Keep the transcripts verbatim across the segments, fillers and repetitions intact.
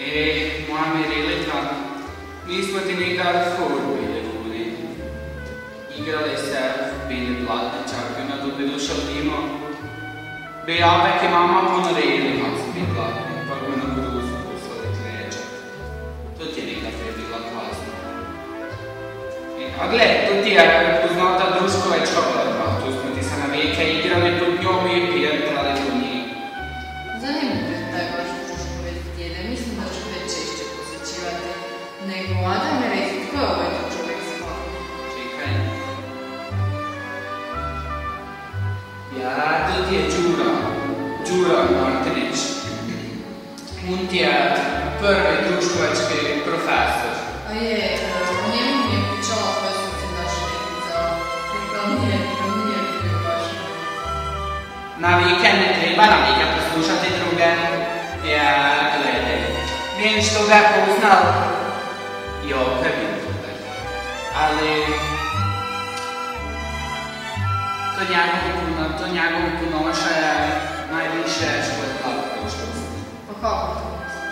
E, moja Mirilica, mi smo ti nekad skoro bili ljudi. Igrali se, bili blatni, čak i na dobilu šalimo. Bi opet i mama ponorili, kad su bili blatni, pa bi na gruzu poslali kleče. To ti je nekad je bila kazna. A gled, to ti je poznata druškovečka borba. Tu smo ti se na vijeke igrali pod njom i pijentrali po njih. Zanimljivo je taj vaš druškoveć djede. Mislim da ću već češće posjećivati. Nego, Adam me reci, tko je ovaj čovjek zvao? Čekaj. Ja, to ti je Đura. Đura Martinić. On ti je prvi druškovački profesor. A je, o njemu mi je pričala koja su se naša nekica. Rekla nije, nije bio baš. Na vikend ne treba na vikend poslušati druge. Ja, gledaj. Vem što ga je poznal. I opet bi to. Ali... To njegovo, to njegovo ponoša je najviše što je tako prošlost. Pa kako to misliš?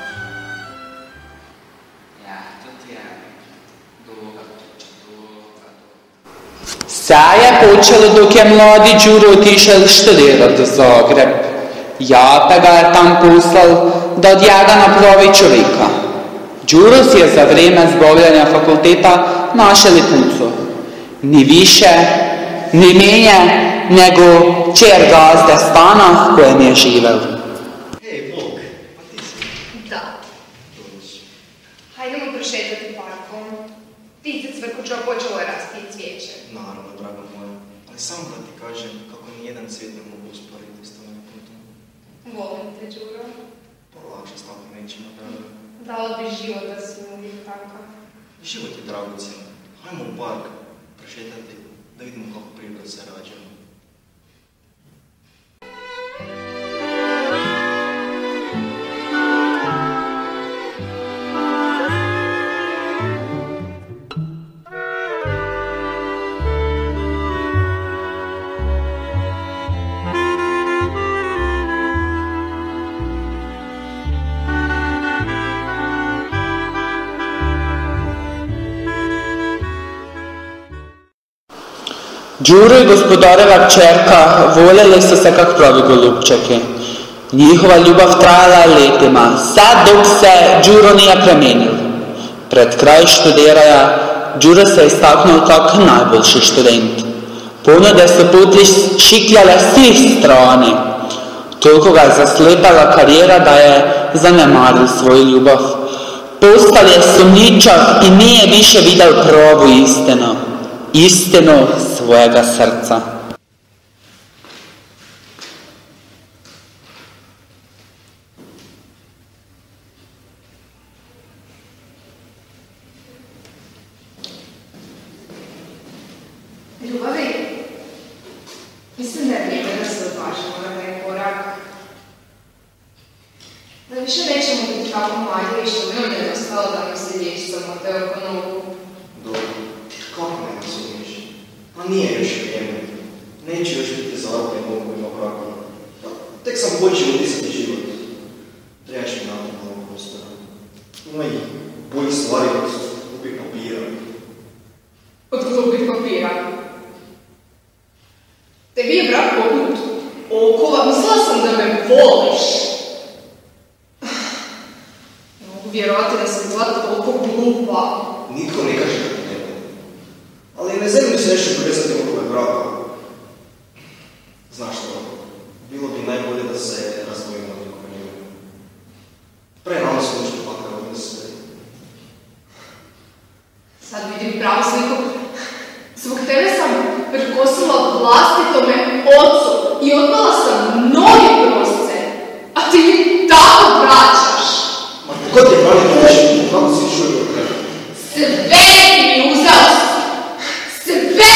Ja, to ti je duga priča, duga, duga. Sve je počelo dok je mladi Đuro otišel študirat u Zagreb. Jata ga je tam poslal da od njega napravi čovjeka. Đuro si je za vrijeme zbavljanja fakulteta našel puco. Ni više, ni menje, nego čer gazde stana v kojem je živel. Hej, Bog, pa ti si? Da. Dođi. Hajdemo prošetati parkom. Ptice cvrkuća počelo je rasti cvijeće. Naravno, draga moja, ali samo da ti kažem kako nijedan cvijet ne mogu usporediti s tvojim putom. Volim te, Đuro. Polakše s takvim nećima, draga. Dao bi život da si uvijek tako. Život je dragocjen. Hajmo u park prošetati da vidimo kako priroda se rađa. Đuro i gospodareva kćerka voljeli su se kak pravi golubčeki. Njihova ljubav trajala je letima, sad dok se Đuro nije premenil. Pred kraj študiranja Đuro se istaknul kak najboljši študent. Ponude su putli šikljale svih strani. Toliko ga je zaslepala karijera da je zanemaril svoju ljubav. Postal je sumnjičav i nije više vidjel pravu istinu. Istinu svojega srca. Ljubavi, mislim da je vrijeme da se odvažimo na taj korak. Da više nećemo biti tako mladi i što bi nam nedostalo da nam se liječi samo te oko nogu. Dobro, kako ne razumiješ? Ma nije još vrijeme. Neću još biti zarobljen mogu ima braka. Tek sam počeo utisati život. Trebaš mi nato malo prostora. Ima i bolji stvari od glupih papira. Od glupih papira. Tebi je brak pognut okova, mislila sam da me voliš. Ne mogu vjerovati da sam bila toliko glupa. Nitko ne kaže da ne volim. Ali ne zemlju se nešto prezati okolo braka. Znaš što, bilo bi najbolje da se razdvojimo od oko njega. Pre nama su nešto pakar odnose. Sad vidim pravu sliku. Zbog tebe sam prkosila vlastitome ocu i odmala sam mnoge prosce. A ti mi tako vraćaš. Ma kako ti je pravi kažeš, kako si čuo do kraja? Sve mi uzao si. Sve!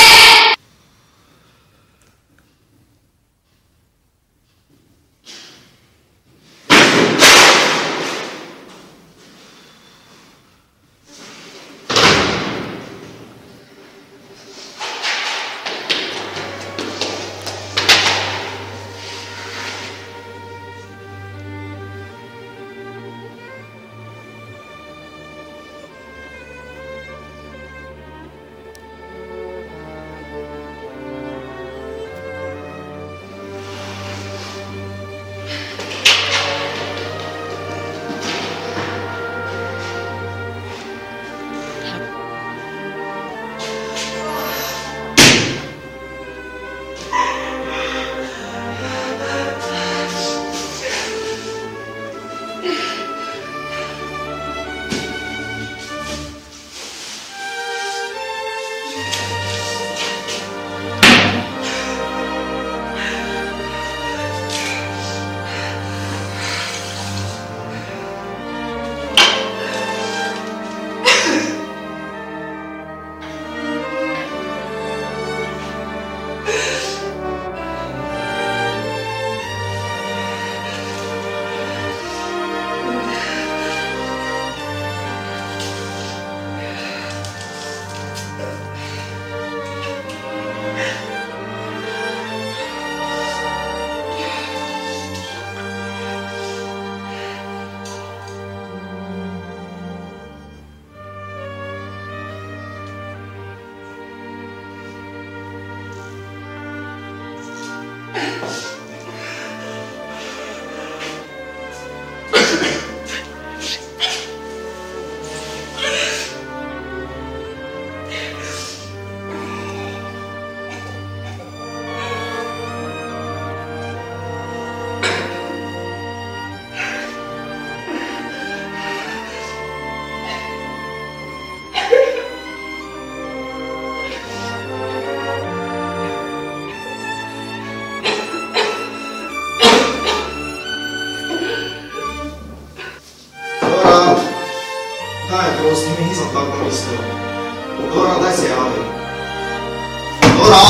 Daj, prosti, mi nisam tako mislio. Dora, daj se javi. Dora!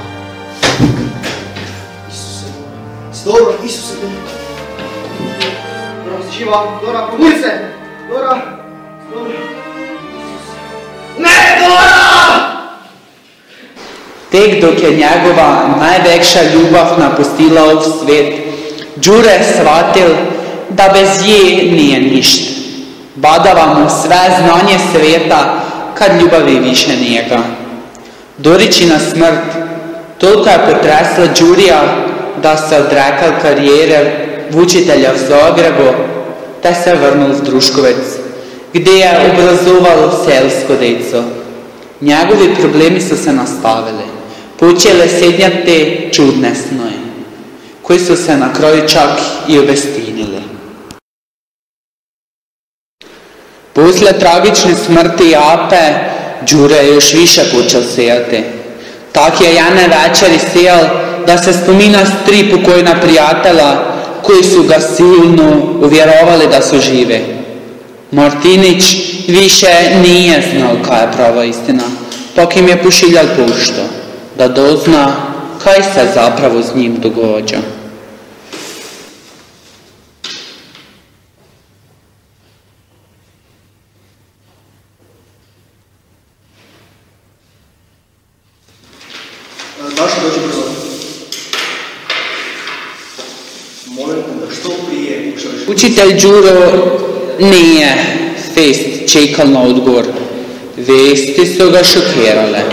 Isuse, si dobro? Isuse, Dora, si živa? Dora, pobudi se! Dora! Dora! Ne, Dora! Tek dok je njegova največja ljubav napustila ov svet, Đure je shvatil, da bez nje nije ništa. Badava mu sve znanje sveta, kad ljubavi više njega. Doričina smrt toliko je potresla Đurija, da se odrekal karijere vučitelja v Zagrebu, te se vrnul v Druškovec, gdje je obrazoval selsko deco. Njegovi problemi su se nastavili. Počele sednjati čudne snoje, koji su se na kraju čak i obestinili. Posle tragične smrti Ape, Đure je još više počel sejati. Tak je jedne večeri sejal, da se spomina s tri pokojna prijatelja, koji su ga silno uvjerovali da su živi. Martinić više nije znal kaj je prava istina, pak im je pošiljal pošto, da dozna kaj se zapravo z njim događa. Daša, dođi brzo. Molim te da što prije pošalješ... Učitelj Đuro nije fest čekal na odgovor. Vesti su ga šokirale.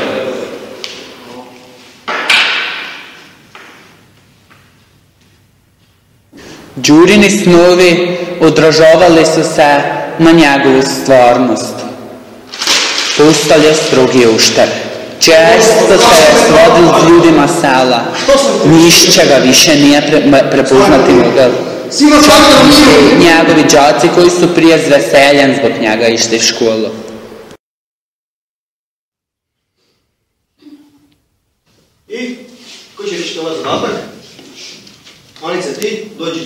Đurini snovi odražavali su se na njegovu stvarnost. Postal je strogi ušter. Često se je svodil s ljudima sela. Nišće ga više nije pre, prepoznati mogel. Čak njegovi đaci koji su prije s veseljem zbog njega išli v školu. I, koji će reći ovaj zadatak? Anice, ti, dođi.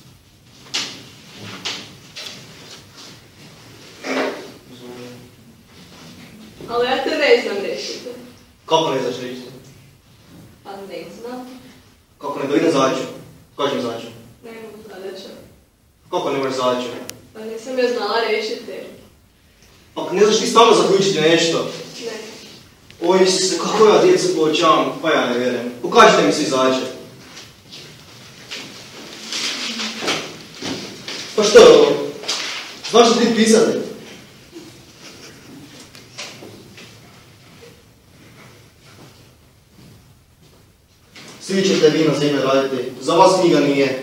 Ali ja te ne znam rešiti. Kako ne znaš rešiti? Pa ne znam. Kako ne, da idem zađu. Kaži mi zađu. Ne mogu zadaća. Kako ne možeš zađu? Pa nisam je znala rešiti. Pa ne znaš ti stalno zaključiti nešto? Ne. Oj, Isuse, kako ja djecu poučavam? Pa ja ne vjerujem. Pokažite mi svi zađe. Pa što je ovo? Znaš li ti pisati? Svi ćete vi na zemlji raditi. Za vas knjiga nije.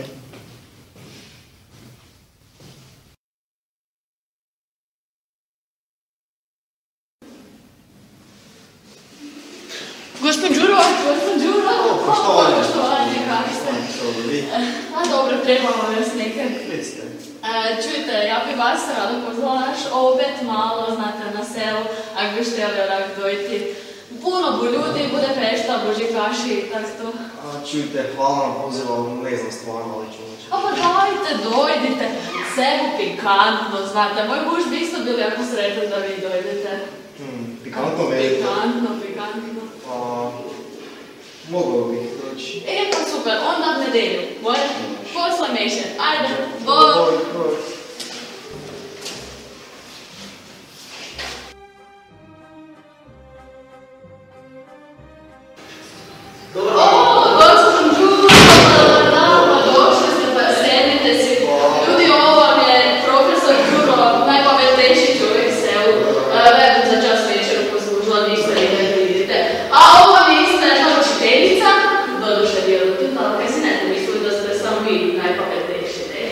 Gospod Đuro, gospod Đuro. O, poštovanje. Poštovanje, kako ste? A dobro, trebamo vas nekaj. Recite. Čujte, ja bi vas rado pozvala naš opet malo, znate, na selu, ako bi šteli odak dojti. Puno bo ljudi, bude pešta, boži kaši i tak to. A, čujte, hvala nam poziva, ne znam stvarno, ali ću ući. A pa dajte, dojdite, sebu pikantno, znate, moj muž bi isto bili jako sretni da vi dojdete. Hmm, pikantno velite. Pikantno, pikantno. A, mogao bih doći. E, pa super, onda v nedelju, bolje? Posla mešen, ajde, bo... Boj, boj. Dobro. O, gospod Đuro, da, pa došli ste, pa sedite si. Ljudi, ovo vam je profesor Đuro, najpametnejši čovjek v selu. Vedu za čas večer poslužila, ništa li ne vidite. A ovo niste jedna učiteljica, doduše djelutim, ali kaj si ne mislili da ste samo vi najpametnejši, ne?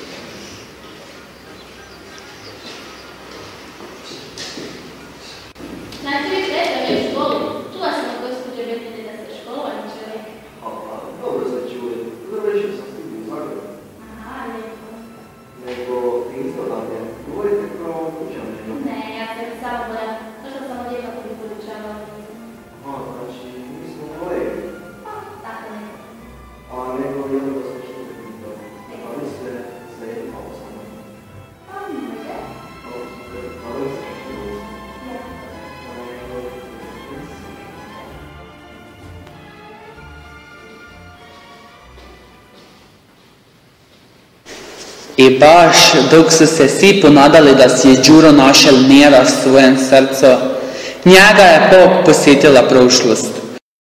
Znate vi gdje da je u školu? Čula sam od gospođe Betine da ste školovani čovjek. Dobro ste čuli. Završio sam studiju u Zagrebu. Aha, lijepo. Nego, isto da je. Govorite kao učenje. Ne, ja sam iz Sabora. Došla sam od jednog koji podučava. Aha, znači, mi smo kolege. Pa, tako ne. A nego jedno da ste što pitao. A vi ste sve malo samo. Pa, može. A I baš dok su se svi ponadali da si je Đuro našel mira v svojem srcu, njega je Bog posjetila prošlost.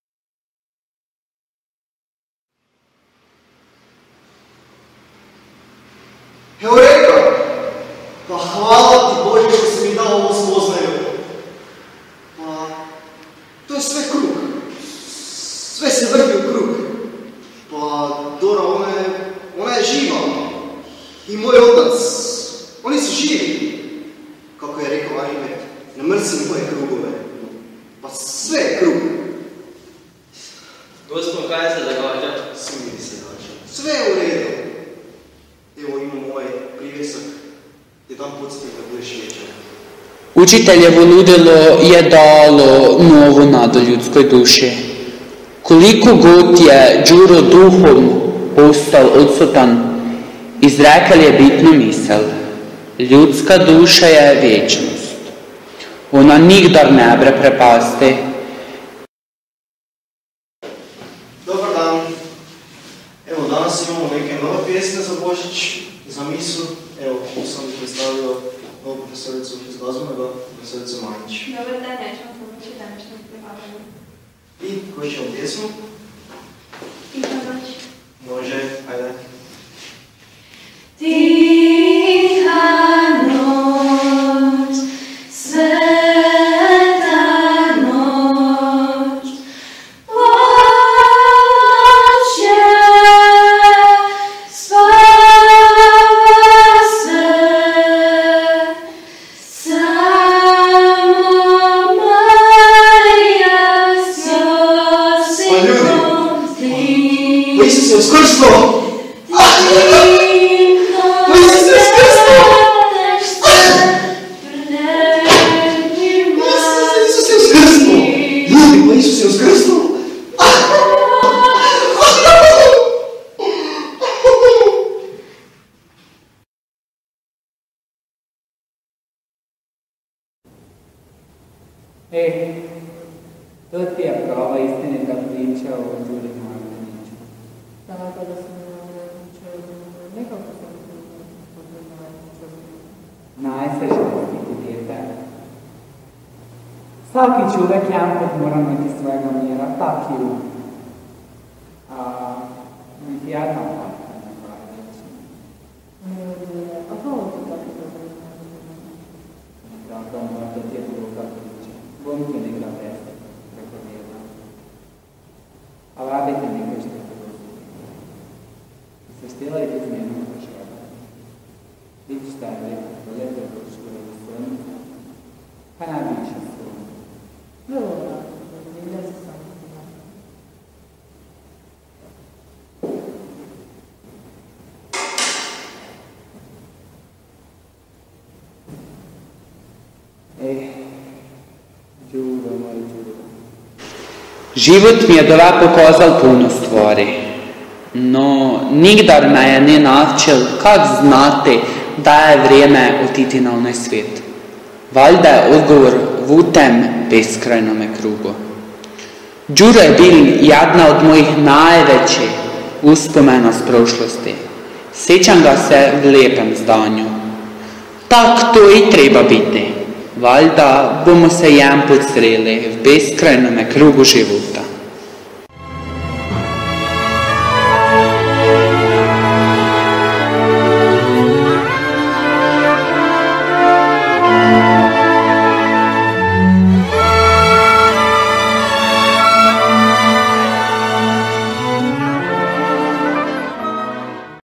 Eureka! Pa hvala ti Bože što si mi dao ovo spoznaju. Pa, to je sve krug. Sve se vrti u krug. Pa, Dora, ona je, ona je živa. I moj otac, oni su živi. Kako je rekao Ajme, ne mrzi moje krugove. Pa sve je krug. Gospod, kaj se događa? Sve mi se događa. Sve je u redu. Evo imam ovaj privjesak. Jedan podsjetnik da budeš vječan. Učiteljevo ludilo je dalo novu nadu ljudskoj duši. Koliko god je Đuro duhom postao odsutan, izrekal je bitnu misel. Ljudska duša je vječnost. Ona nikdar ne bre prepasti. Dobar dan. Evo, danas imamo neke nove pjesme za Božić, za misu. Evo, tu sam predstavio novu profesoricu iz glazbenog, profesoricu Manjić. Dobar dan, ja ću vam pomoći današnjem predavanju. I koju ćemo pjesmu? Tiha noć. Može, ajde. Tiha noć, sveta noć, oče, spava se, samo Marija s Josipom ti. Pa Isus je uskrstvo! Isus je uskrsnuo! E, to ti je prava istinita priča o Đuri Markoviću. Tako da sam nekako sam Najsrećnosti ti dijete. Svaki čovjek jedan put mora imati svojega mjera, tak i on. A niti jedna patka ne mora reći. A hvala ti tako da Tako možda ti je druga priča. Bom ti nekada veste, preko vjela. A radite nekaj što te dosti. Se štela i ti zmjenom pošava. Vidiš šta je rekao, da lete u škole u stronicu. Pa najviše stronicu. vrlo da ne se sam. Eh, Đuro, moj Đuro. Život mi je dova pokazal puno stvari, no nikdar me je ne naučil kak znati da je vrijeme otiti na onaj svijet. Valjda je odgovor v tem beskrajnome krugu. Đuro je bil jedna od mojih najvećih uspomena s prošlosti. Sjećam ga se v lepem zdanju. Tak to i treba biti. Valjda bomo se jen podsreli v beskrajnome krugu života.